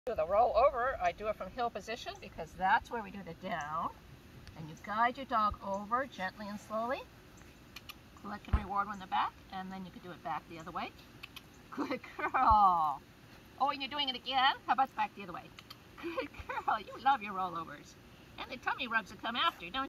Do the roll over, I do it from heel position because that's where we do the down. And you guide your dog over gently and slowly. Collect and reward on the back, and then you can do it back the other way. Good girl. Oh, and you're doing it again? How about back the other way? Good girl. You love your rollovers. And the tummy rubs that come after, don't you?